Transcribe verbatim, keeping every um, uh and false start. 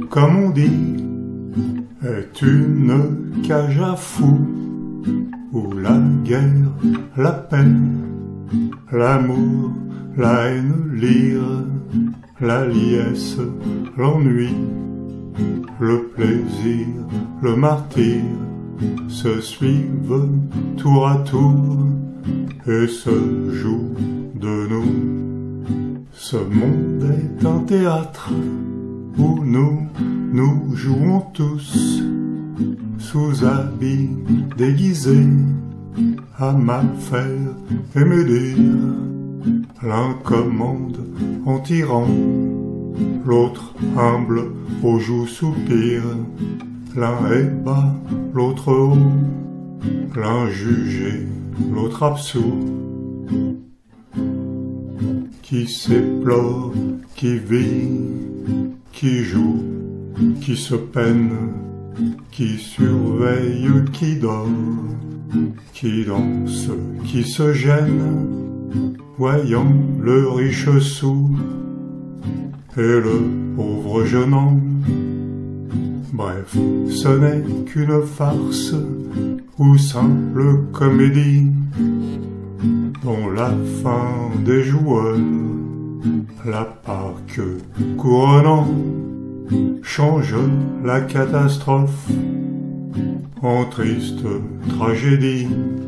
comme on dit, est une cage à fous, où la guerre, la peine, l'amour, la haine, l'ire, la liesse, l'ennui, le plaisir, le martyre, se suivent tour à tour et se jouent de nous. Ce monde est un théâtre où nous, nous jouons tous sous habits déguisés à mal faire et médire. L'un commande en tirant, l'autre humble aux joues soupire. L'un est bas, l'autre haut, l'un jugé, l'autre absous. Qui s'éplore, qui vit, qui joue, qui se peine, qui surveille, qui dort, qui danse, qui se gêne, voyant le riche sourd et le pauvre jeune homme. Bref, ce n'est qu'une farce ou simple comédie dont la fin des joueurs, la Pâque couronnant, change la catastrophe en triste tragédie.